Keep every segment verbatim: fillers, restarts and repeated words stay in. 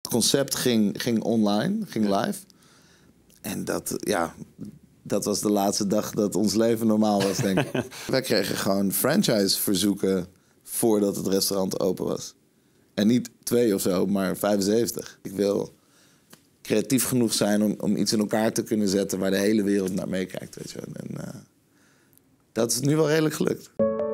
concept ging, ging online, ging live. En dat, ja, dat was de laatste dag dat ons leven normaal was, denk ik. Wij kregen gewoon franchise-verzoeken voordat het restaurant open was. En niet twee of zo, maar vijfenzeventig. Ik wil creatief genoeg zijn om, om iets in elkaar te kunnen zetten waar de hele wereld naar meekijkt. Weet je. En uh, dat is nu wel redelijk gelukt.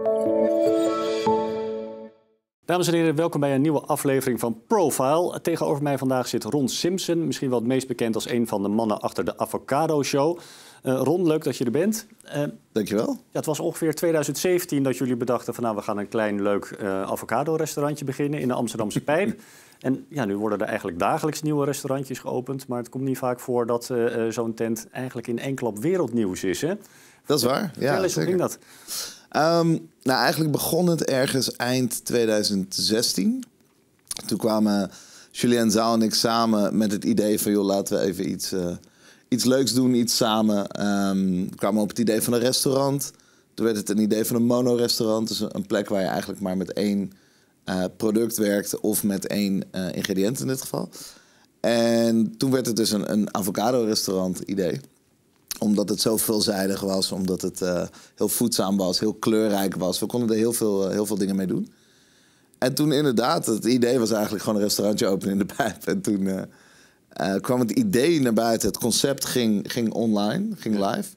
Dames en heren, welkom bij een nieuwe aflevering van Profile. Tegenover mij vandaag zit Ron Simpson, misschien wel het meest bekend als een van de mannen achter de Avocado Show. Uh, Ron, leuk dat je er bent. Uh, Dankjewel. Ja, het was ongeveer twintig zeventien dat jullie bedachten van nou, we gaan een klein leuk uh, avocado-restaurantje beginnen in de Amsterdamse Pijp. En ja, nu worden er eigenlijk dagelijks nieuwe restaurantjes geopend, maar het komt niet vaak voor dat uh, zo'n tent eigenlijk in één klap wereldnieuws is, hè? Dat is waar, ja. Vertel eens, hoe ging dat? Um, nou, eigenlijk begon het ergens eind twintig zestien. Toen kwamen Julien Zaal en ik samen met het idee van, joh, laten we even iets, uh, iets leuks doen, iets samen. Um, we kwamen op het idee van een restaurant. Toen werd het een idee van een mono-restaurant. Dus een plek waar je eigenlijk maar met één uh, product werkt of met één uh, ingrediënt in dit geval. En toen werd het dus een, een avocado-restaurant idee. Omdat het zo veelzijdig was, omdat het uh, heel voedzaam was, heel kleurrijk was. We konden er heel veel, uh, heel veel dingen mee doen. En toen inderdaad, het idee was eigenlijk gewoon een restaurantje openen in de Pijp. En toen uh, uh, kwam het idee naar buiten. Het concept ging, ging online, ging live.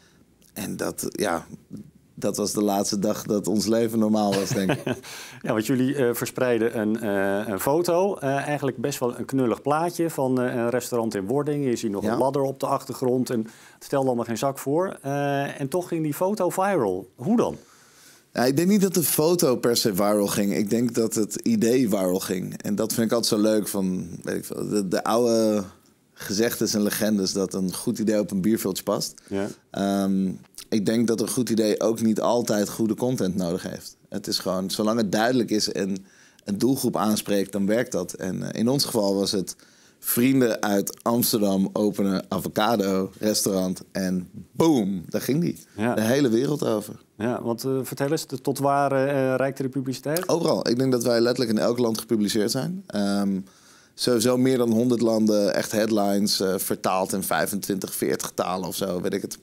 En dat, ja, dat was de laatste dag dat ons leven normaal was, denk ik. Ja, want jullie uh, verspreiden een, uh, een foto. Uh, eigenlijk best wel een knullig plaatje van uh, een restaurant in wording. Je ziet nog ja. een ladder op de achtergrond. En het stelde allemaal geen zak voor. Uh, en toch ging die foto viral. Hoe dan? Ja, ik denk niet dat de foto per se viral ging. Ik denk dat het idee viral ging. En dat vind ik altijd zo leuk van, weet ik veel, de, de oude gezegdes en legendes dat een goed idee op een bierveeltje past. Ja. Um, ik denk dat een goed idee ook niet altijd goede content nodig heeft. Het is gewoon, zolang het duidelijk is en een doelgroep aanspreekt, dan werkt dat. En uh, in ons geval was het vrienden uit Amsterdam openen avocado restaurant en boom, daar ging die. Ja. De hele wereld over. Ja, want uh, vertel eens, tot waar uh, reikte de publiciteit? Overal. Ik denk dat wij letterlijk in elk land gepubliceerd zijn. Um, sowieso meer dan honderd landen, echt headlines, uh, vertaald in vijfentwintig, veertig talen of zo, weet ik het.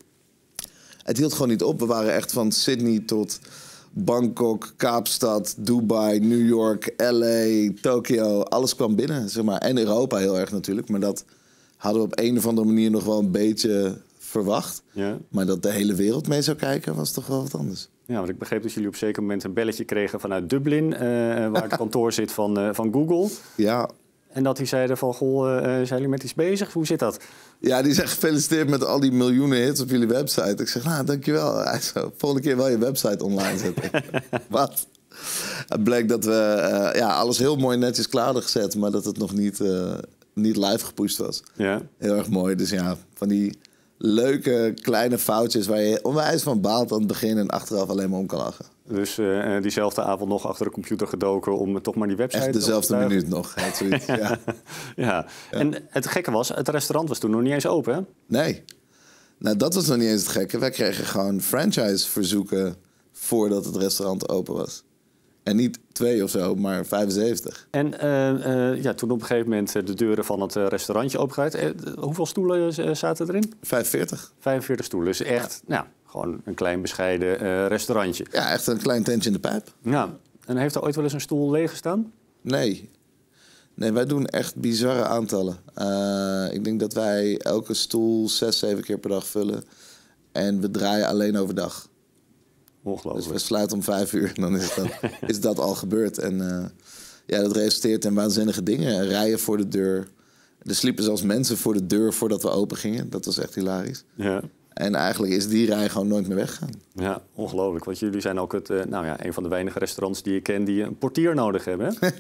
Het hield gewoon niet op. We waren echt van Sydney tot Bangkok, Kaapstad, Dubai, New York, L A, Tokio. Alles kwam binnen, zeg maar. En Europa heel erg natuurlijk. Maar dat hadden we op een of andere manier nog wel een beetje verwacht. Ja. Maar dat de hele wereld mee zou kijken, was toch wel wat anders. Ja, want ik begreep dat jullie op een zeker moment een belletje kregen vanuit Dublin, uh, waar het kantoor zit van, uh, van Google. Ja. En dat die zeiden van, goh, uh, zijn jullie met iets bezig? Hoe zit dat? Ja, die zegt gefeliciteerd met al die miljoenen hits op jullie website. Ik zeg, nou, dankjewel. Hij zei, volgende keer wel je website online zetten. Wat? Het bleek dat we uh, ja, alles heel mooi netjes klaar hadden gezet, maar dat het nog niet, uh, niet live gepusht was. Ja. Heel erg mooi. Dus ja, van die leuke kleine foutjes waar je onwijs van baalt aan het begin en achteraf alleen maar om kan lachen. Dus uh, diezelfde avond nog achter de computer gedoken om toch maar die website echt dezelfde te minuut nog. Zoiets, ja. ja. Ja. En het gekke was, het restaurant was toen nog niet eens open, hè? Nee. Nou, dat was nog niet eens het gekke. Wij kregen gewoon franchise-verzoeken voordat het restaurant open was. En niet twee of zo, maar vijfenzeventig. En uh, uh, ja, toen op een gegeven moment de deuren van het restaurantje opengegooid. Uh, hoeveel stoelen zaten erin? vijfenveertig. vijfenveertig stoelen. Dus echt, ja. nou, gewoon een klein bescheiden uh, restaurantje. Ja, echt een klein tentje in de Pijp. Ja. En heeft er ooit wel eens een stoel leeg gestaan? Nee. Nee, wij doen echt bizarre aantallen. Uh, ik denk dat wij elke stoel zes, zeven keer per dag vullen. En we draaien alleen overdag. Ongelooflijk. Dus we sluiten om vijf uur en dan is dat, is dat al gebeurd. En uh, ja, dat resulteert in waanzinnige dingen. Rijen voor de deur. Er sliepen zelfs mensen voor de deur voordat we open gingen. Dat was echt hilarisch. Ja. En eigenlijk is die rij gewoon nooit meer weggegaan. Ja, ongelooflijk. Want jullie zijn ook het, uh, nou ja, een van de weinige restaurants die je kent die een portier nodig hebben. Hè?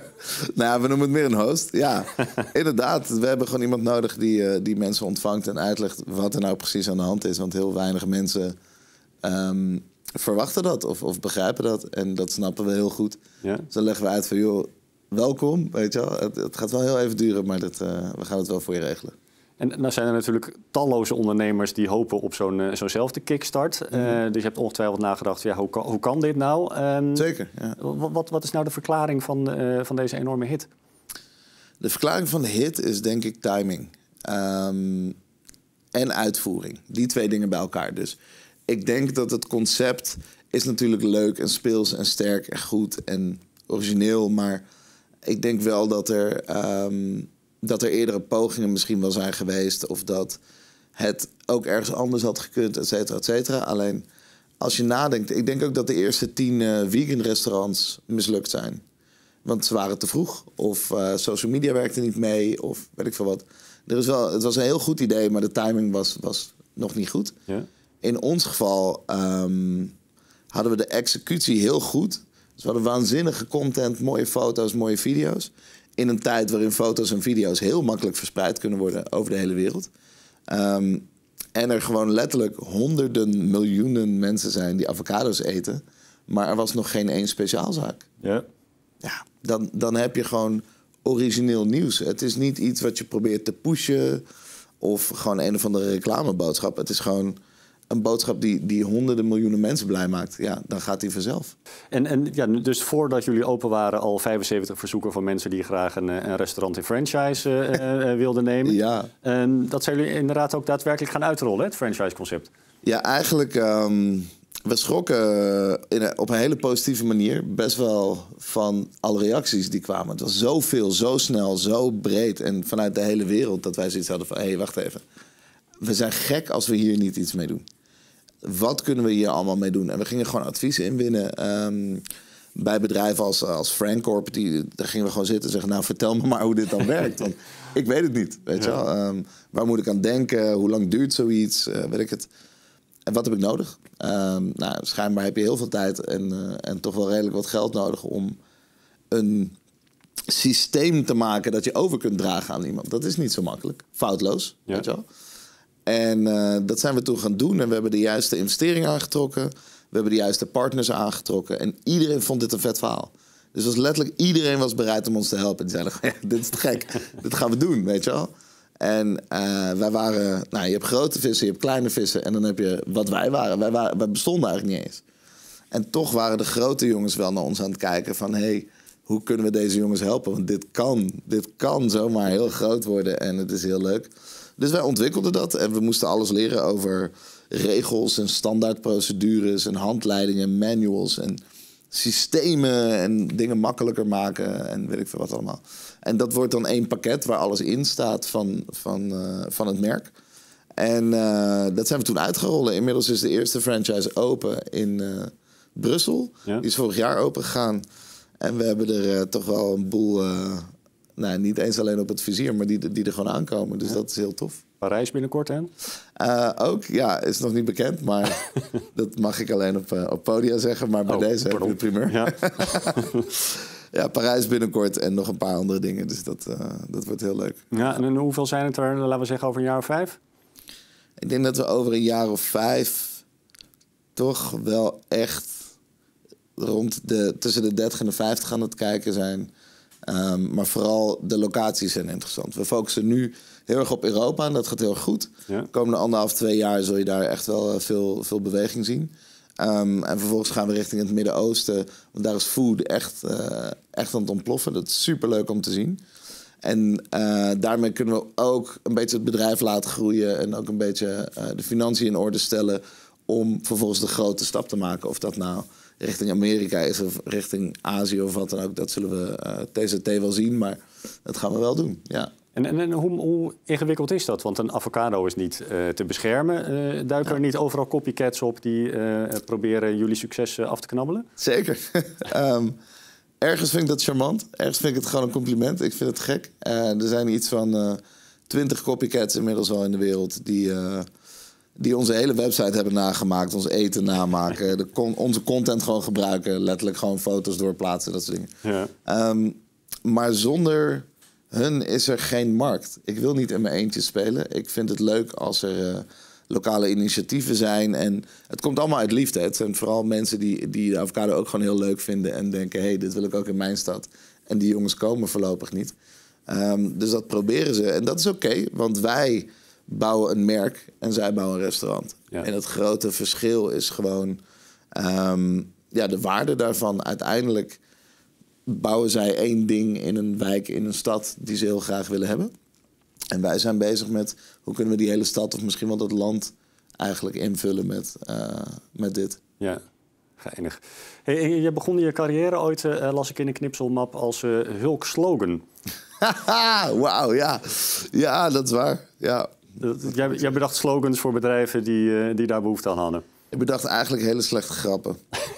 Nou ja, we noemen het meer een host. Ja, inderdaad. We hebben gewoon iemand nodig die, uh, die mensen ontvangt en uitlegt wat er nou precies aan de hand is. Want heel weinig mensen um, verwachten dat of, of begrijpen dat. En dat snappen we heel goed. Ja. Dus dan leggen we uit van, joh, welkom. Weet je wel. Het, het gaat wel heel even duren, maar dat, uh, we gaan het wel voor je regelen. En nou zijn er natuurlijk talloze ondernemers die hopen op zo'n uh, zo'nzelfde kickstart. Mm-hmm. Uh, dus je hebt ongetwijfeld nagedacht, ja, hoe, kan, hoe kan dit nou? Um, Zeker, ja. Wat, wat is nou de verklaring van, uh, van deze enorme hit? De verklaring van de hit is denk ik timing. Um, en uitvoering. Die twee dingen bij elkaar. Dus ik denk dat het concept is natuurlijk leuk en speels en sterk en goed en origineel. Maar ik denk wel dat er, um, dat er eerdere pogingen misschien wel zijn geweest. Of dat het ook ergens anders had gekund, et cetera, et cetera. Alleen als je nadenkt... Ik denk ook dat de eerste tien uh, vegan restaurants mislukt zijn. Want ze waren te vroeg. Of uh, social media werkte niet mee. Of weet ik veel wat. Er is wel, het was een heel goed idee, maar de timing was, was nog niet goed. Ja. In ons geval um, hadden we de executie heel goed. Dus we hadden waanzinnige content, mooie foto's, mooie video's. In een tijd waarin foto's en video's heel makkelijk verspreid kunnen worden over de hele wereld. Um, en er gewoon letterlijk honderden miljoenen mensen zijn die avocado's eten. Maar er was nog geen één speciaalzaak. Ja. Ja, dan, dan heb je gewoon origineel nieuws. Het is niet iets wat je probeert te pushen of gewoon een of andere reclameboodschap. Het is gewoon een boodschap die, die honderden miljoenen mensen blij maakt. Ja, dan gaat die vanzelf. En, en ja, dus voordat jullie open waren al vijfenzeventig verzoeken van mensen die graag een, een restaurant in franchise uh, uh, wilden nemen. Ja. En dat zijn jullie inderdaad ook daadwerkelijk gaan uitrollen, het franchise-concept? Ja, eigenlijk... Um... We schrokken in een, op een hele positieve manier best wel van alle reacties die kwamen. Het was zoveel, zo snel, zo breed en vanuit de hele wereld dat wij zoiets hadden van... hé, hey, wacht even. We zijn gek als we hier niet iets mee doen. Wat kunnen we hier allemaal mee doen? En we gingen gewoon adviezen inwinnen. Um, bij bedrijven als, als Francorp, die, daar gingen we gewoon zitten en zeggen... nou, vertel me maar hoe dit dan werkt. Want ik weet het niet, weet je wel. Um, waar moet ik aan denken? Hoe lang duurt zoiets? Uh, weet ik het... En wat heb ik nodig? Um, nou, schijnbaar heb je heel veel tijd en, uh, en toch wel redelijk wat geld nodig om een systeem te maken dat je over kunt dragen aan iemand. Dat is niet zo makkelijk. Foutloos, ja. Weet je wel. En uh, dat zijn we toen gaan doen en we hebben de juiste investeringen aangetrokken. We hebben de juiste partners aangetrokken en iedereen vond dit een vet verhaal. Dus was letterlijk iedereen was bereid om ons te helpen. Die zeiden, ja, dit is te gek, dit gaan we doen, weet je wel. En uh, wij waren... Nou, je hebt grote vissen, je hebt kleine vissen... en dan heb je wat wij waren. Wij, waren, wij bestonden eigenlijk niet eens. En toch waren de grote jongens wel naar ons aan het kijken van... hé, hey, hoe kunnen we deze jongens helpen? Want dit kan, dit kan zomaar heel groot worden en het is heel leuk. Dus wij ontwikkelden dat en we moesten alles leren over regels... en standaardprocedures en handleidingen, manuals... en systemen en dingen makkelijker maken en weet ik veel wat allemaal. En dat wordt dan één pakket waar alles in staat van, van, uh, van het merk. En uh, dat zijn we toen uitgerold. Inmiddels is de eerste franchise open in uh, Brussel. Ja. Die is vorig jaar open gegaan. En we hebben er uh, toch wel een boel... Uh, nou, niet eens alleen op het vizier, maar die, die er gewoon aankomen. Dus ja. Dat is heel tof. Parijs binnenkort, hè? Uh, ook, ja, is nog niet bekend, maar dat mag ik alleen op, uh, op podia zeggen. Maar bij oh, deze heb je de primeur. Ja. Ja, Parijs binnenkort en nog een paar andere dingen. Dus dat, uh, dat wordt heel leuk. Ja, en hoeveel zijn het er, laten we zeggen, over een jaar of vijf? Ik denk dat we over een jaar of vijf toch wel echt rond de, tussen de dertig en de vijftig aan het kijken zijn. Um, maar vooral de locaties zijn interessant. We focussen nu heel erg op Europa en dat gaat heel erg goed. Ja. De komende anderhalf, twee jaar zul je daar echt wel veel, veel beweging zien. Um, en vervolgens gaan we richting het Midden-Oosten. Want daar is food echt, uh, echt aan het ontploffen. Dat is superleuk om te zien. En uh, daarmee kunnen we ook een beetje het bedrijf laten groeien. En ook een beetje uh, de financiën in orde stellen. Om vervolgens de grote stap te maken. Of dat nou richting Amerika is of richting Azië of wat dan ook. Dat zullen we uh, T Z T wel zien. Maar dat gaan we wel doen, ja. En, en, en hoe, hoe ingewikkeld is dat? Want een avocado is niet uh, te beschermen. Uh, duiken er niet overal copycats op die uh, proberen jullie succes uh, af te knabbelen? Zeker. um, ergens vind ik dat charmant. Ergens vind ik het gewoon een compliment. Ik vind het gek. Uh, er zijn iets van twintig uh, copycats inmiddels wel in de wereld... die, uh, die onze hele website hebben nagemaakt. Ons eten namaken. de con- onze content gewoon gebruiken. Letterlijk gewoon foto's doorplaatsen. Dat soort dingen. Ja. Um, maar zonder... hun is er geen markt. Ik wil niet in mijn eentje spelen. Ik vind het leuk als er uh, lokale initiatieven zijn. En het komt allemaal uit liefde. Het zijn vooral mensen die, die de avocado ook gewoon heel leuk vinden. En denken, hé, hey, dit wil ik ook in mijn stad. En die jongens komen voorlopig niet. Um, dus dat proberen ze. En dat is oké, okay, want wij bouwen een merk en zij bouwen een restaurant. Ja. En het grote verschil is gewoon... Um, ja, de waarde daarvan uiteindelijk... bouwen zij één ding in een wijk, in een stad die ze heel graag willen hebben. En wij zijn bezig met hoe kunnen we die hele stad of misschien wel dat land eigenlijk invullen met, uh, met dit. Ja, geinig. Hey, je begon je carrière ooit, uh, las ik in een knipselmap, als uh, Hulk Slogan. Wauw, ja. Ja, dat is waar. Ja. Jij, jij bedacht slogans voor bedrijven die, uh, die daar behoefte aan hadden. Ik bedacht eigenlijk hele slechte grappen.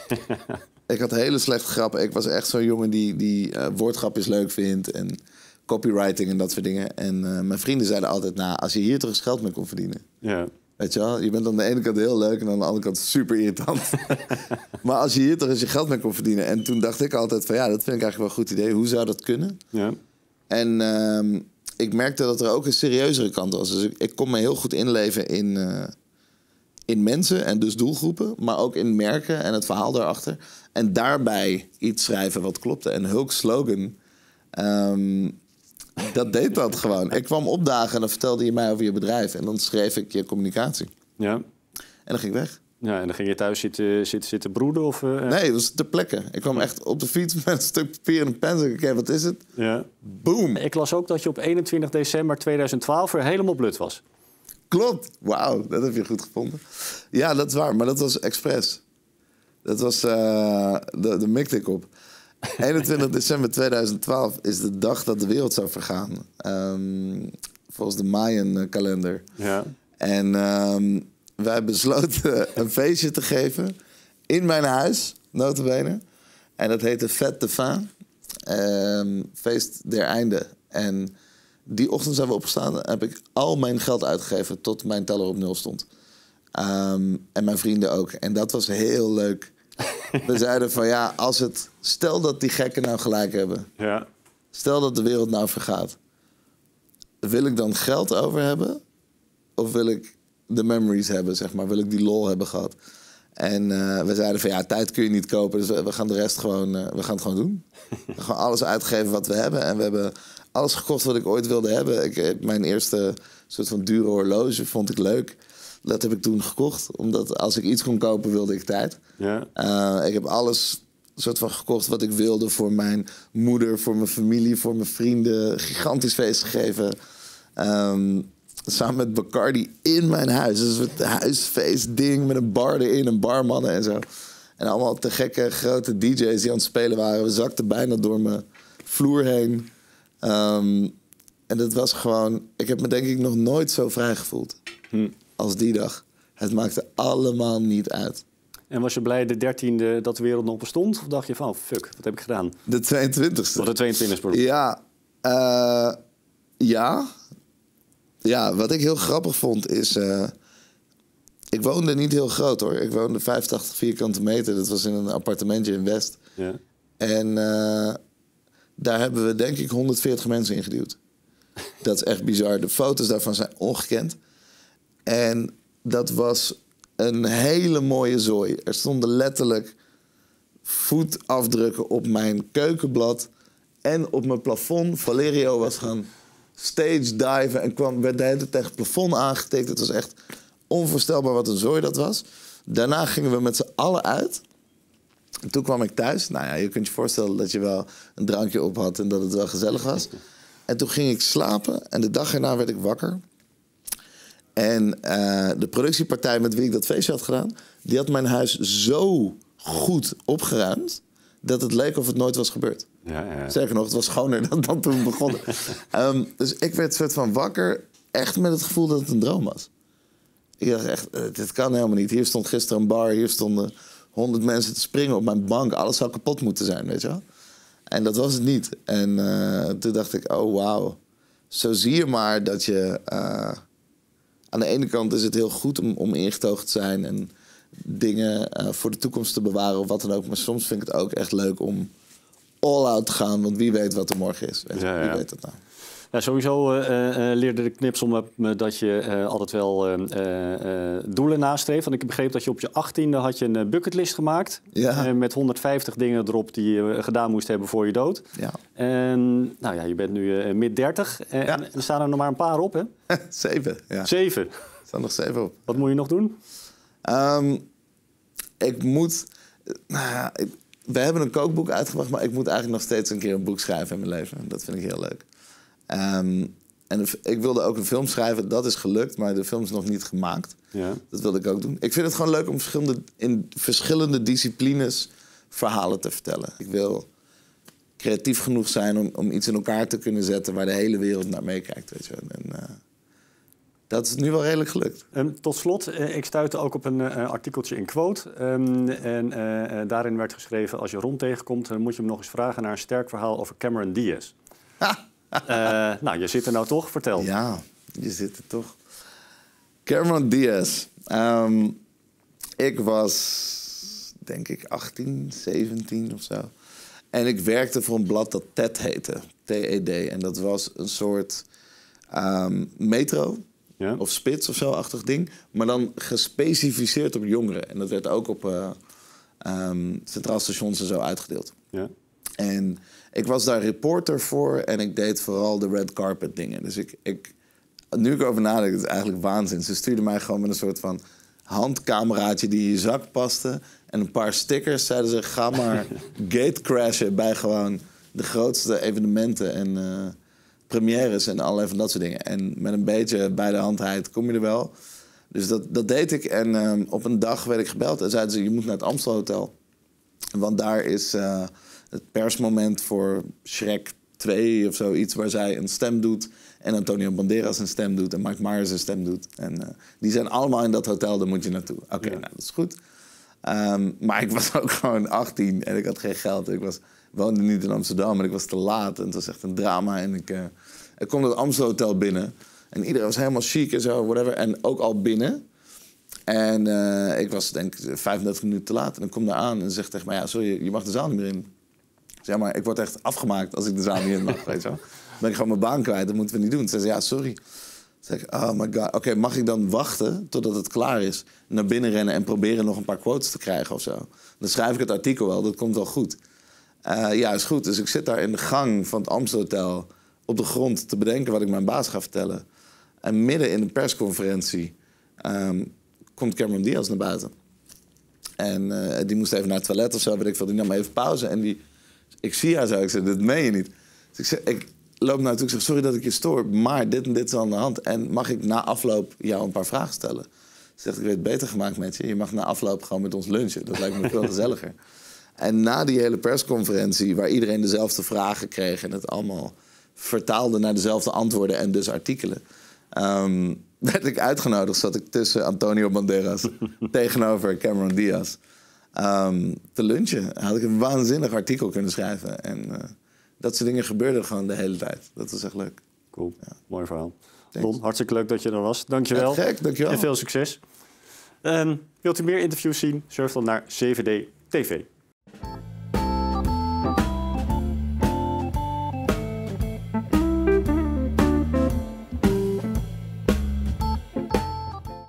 Ik had hele slechte grappen. Ik was echt zo'n jongen die, die uh, woordgrapjes leuk vindt en copywriting en dat soort dingen. En uh, mijn vrienden zeiden altijd, nou, als je hier toch eens geld mee kon verdienen. Ja. Weet je wel, je bent aan de ene kant heel leuk en aan de andere kant super irritant. Maar als je hier toch eens je geld mee kon verdienen. En toen dacht ik altijd van, ja, dat vind ik eigenlijk wel een goed idee. Hoe zou dat kunnen? Ja. En uh, ik merkte dat er ook een serieuzere kant was. Dus ik, ik kon me heel goed inleven in, uh, in mensen en dus doelgroepen. Maar ook in merken en het verhaal daarachter. En daarbij iets schrijven wat klopte. En Hulk Slogan, um, dat deed dat gewoon. Ik kwam opdagen en dan vertelde je mij over je bedrijf. En dan schreef ik je communicatie. Ja. En dan ging ik weg. Ja, en dan ging je thuis zitten, zitten, zitten broeden? Of, uh... Nee, dat was ter plekke. Ik kwam echt op de fiets met een stuk papier en een pen. Oké, okay, wat is het? Ja. Boom. Ik las ook dat je op eenentwintig december tweeduizend twaalf weer helemaal blut was. Klopt. Wauw, dat heb je goed gevonden. Ja, dat is waar. Maar dat was expres. Dat was... Uh, de, de mikte ik op. eenentwintig december tweeduizend twaalf is de dag dat de wereld zou vergaan. Um, volgens de Mayan-kalender. Ja. En um, wij besloten een feestje te geven in mijn huis, nota bene. En dat heette Fête de Fin. Um, feest der einde. En die ochtend zijn we opgestaan en heb ik al mijn geld uitgegeven tot mijn teller op nul stond. Um, en mijn vrienden ook. En dat was heel leuk. We zeiden van ja, als het... Stel dat die gekken nou gelijk hebben. Ja. Stel dat de wereld nou vergaat. Wil ik dan geld over hebben? Of wil ik de memories hebben, zeg maar? Wil ik die lol hebben gehad? En uh, we zeiden van ja, tijd kun je niet kopen. Dus we, we gaan de rest gewoon... Uh, we gaan het gewoon doen. We gaan alles uitgeven wat we hebben. En we hebben alles gekocht wat ik ooit wilde hebben. Ik, mijn eerste soort van dure horloge vond ik leuk. Dat heb ik toen gekocht. Omdat als ik iets kon kopen, wilde ik tijd. Ja. Uh, ik heb alles soort van gekocht wat ik wilde voor mijn moeder, voor mijn familie, voor mijn vrienden. Gigantisch feest gegeven. Um, samen met Bacardi in mijn huis. Dus het huisfeestding met een bar erin, een barmannen en zo. En allemaal te gekke grote D J's die aan het spelen waren. We zakten bijna door mijn vloer heen. Um, en dat was gewoon... Ik heb me denk ik nog nooit zo vrij gevoeld. Hm. Als die dag. Het maakte allemaal niet uit. En was je blij de dertiende dat de wereld nog bestond? Of dacht je van, fuck, wat heb ik gedaan? De tweeëntwintigste. Of de tweeëntwintigste. Ja. Uh, ja. Ja, wat ik heel grappig vond is... Uh, ik woonde niet heel groot hoor. Ik woonde vijfentachtig vierkante meter. Dat was in een appartementje in West. Ja. En uh, daar hebben we denk ik honderdveertig mensen in geduwd. Dat is echt bizar. De foto's daarvan zijn ongekend. En dat was een hele mooie zooi. Er stonden letterlijk voetafdrukken op mijn keukenblad en op mijn plafond. Valerio was gaan stage diven en kwam, werd de hele tijd tegen het plafond aangetikt. Het was echt onvoorstelbaar wat een zooi dat was. Daarna gingen we met z'n allen uit. En toen kwam ik thuis. Nou ja, je kunt je voorstellen dat je wel een drankje op had en dat het wel gezellig was. En toen ging ik slapen en de dag erna werd ik wakker. En uh, de productiepartij met wie ik dat feestje had gedaan, die had mijn huis zo goed opgeruimd dat het leek of het nooit was gebeurd. Ja, ja. Sterker nog, het was schoner dan, dan toen begonnen. um, dus ik werd soort van wakker, echt met het gevoel dat het een droom was. Ik dacht echt, uh, dit kan helemaal niet. Hier stond gisteren een bar, hier stonden honderd mensen te springen op mijn bank. Alles zou kapot moeten zijn, weet je wel. En dat was het niet. En uh, toen dacht ik, oh wauw. Zo zie je maar dat je... Uh, aan de ene kant is het heel goed om, om ingetogen te zijn en dingen uh, voor de toekomst te bewaren of wat dan ook. Maar soms vind ik het ook echt leuk om all out te gaan, want wie weet wat er morgen is. Weet je, ja, ja. Wie weet dat nou? Ja, sowieso uh, uh, leerde de knipsel me dat je uh, altijd wel uh, uh, doelen nastreeft. Want ik begreep dat je op je achttiende had je een bucketlist gemaakt. Ja. Uh, met honderdvijftig dingen erop die je gedaan moest hebben voor je dood. Ja. En nou ja, je bent nu uh, mid dertig. Uh, ja. En er staan er nog maar een paar op, hè? Zeven. Ja. Zeven? Er staan nog zeven op. Wat moet je nog doen? Um, ik moet... Nou ja, ik, we hebben een kookboek uitgebracht, maar ik moet eigenlijk nog steeds een keer een boek schrijven in mijn leven. Dat vind ik heel leuk. Um, en ik wilde ook een film schrijven, dat is gelukt, maar de film is nog niet gemaakt. Ja. Dat wilde ik ook doen. Ik vind het gewoon leuk om verschillende, in verschillende disciplines verhalen te vertellen. Ik wil creatief genoeg zijn om, om iets in elkaar te kunnen zetten waar de hele wereld naar meekijkt. Weet je. En, uh, dat is nu wel redelijk gelukt. Um, tot slot, uh, ik stuitte ook op een uh, artikeltje in Quote. Um, en uh, uh, daarin werd geschreven, als je Ron tegenkomt, dan moet je hem nog eens vragen naar een sterk verhaal over Cameron Diaz. uh, nou, je zit er nou toch? Vertel. Ja, je zit er toch. Cameron Diaz. Um, ik was, denk ik, achttien, zeventien of zo. En ik werkte voor een blad dat T E D heette. T E D. En dat was een soort um, metro. Ja. Of spits of zo-achtig ding. Maar dan gespecificeerd op jongeren. En dat werd ook op uh, um, centraal stations en zo uitgedeeld. Ja. En ik was daar reporter voor. En ik deed vooral de red carpet dingen. Dus ik, ik nu ik erover nadenk, is het eigenlijk waanzin. Ze stuurden mij gewoon met een soort van handcameraatje die in je zak paste. En een paar stickers. Zeiden ze, ga maar gatecrashen bij gewoon de grootste evenementen en uh, premières en allerlei van dat soort dingen. En met een beetje bij de handheid kom je er wel. Dus dat, dat deed ik. En uh, op een dag werd ik gebeld en zeiden ze, je moet naar het Amstel Hotel. Want daar is uh, het persmoment voor Shrek twee of zoiets, waar zij een stem doet. En Antonio Banderas een stem dout en Mike Myers een stem doet. En uh, die zijn allemaal in dat hotel, daar moet je naartoe. Oké, okay, ja. Nou, dat is goed. Um, maar ik was ook gewoon achttien en ik had geen geld. Ik was, woonde niet in Amsterdam en ik was te laat. En het was echt een drama. En ik, uh, ik kom het Amstel Hotel binnen. En iedereen was helemaal chic en zo, whatever. En ook al binnen. En uh, ik was denk ik vijfendertig minuten te laat. En ik kom daar aan en zegt tegen mij, ja, sorry, je mag de zaal niet meer in. Zeg maar, ik word echt afgemaakt als ik de zaal niet in mag, weet je wel. Dan ben ik gewoon mijn baan kwijt, dat moeten we niet doen. Ze zei, ja, sorry. Dan zeg ik, oh my god, oké, okay, mag ik dan wachten totdat het klaar is? Naar binnen rennen en proberen nog een paar quotes te krijgen of zo. Dan schrijf ik het artikel wel, dat komt wel goed. Uh, ja, is goed. Dus ik zit daar in de gang van het Amstelhotel op de grond te bedenken wat ik mijn baas ga vertellen. En midden in de persconferentie um, komt Cameron Diaz naar buiten. En uh, die moest even naar het toilet of zo, weet ik veel. Die nam even pauze en die... Ik zie haar zo, ik zeg, dat meen je niet. Dus ik, zeg, ik loop naar haar toe, ik zeg, sorry dat ik je stoor, maar dit en dit is aan de hand. En mag ik na afloop jou een paar vragen stellen? Ze zegt, ik weet het beter gemaakt met je. Je mag na afloop gewoon met ons lunchen. Dat lijkt me veel gezelliger. En na die hele persconferentie, waar iedereen dezelfde vragen kreeg... en het allemaal vertaalde naar dezelfde antwoorden en dus artikelen... Um, werd ik uitgenodigd, zat ik tussen Antonio Banderas tegenover Cameron Diaz... Um, te lunchen. Had ik een waanzinnig artikel kunnen schrijven. En uh, dat soort dingen gebeurden gewoon de hele tijd. Dat was echt leuk. Cool, ja. Mooi verhaal. Ron, hartstikke leuk dat je er was. Dankjewel. Ja, gek, dankjewel. En veel succes. Um, wilt u meer interviews zien? Surf dan naar zeven D T V.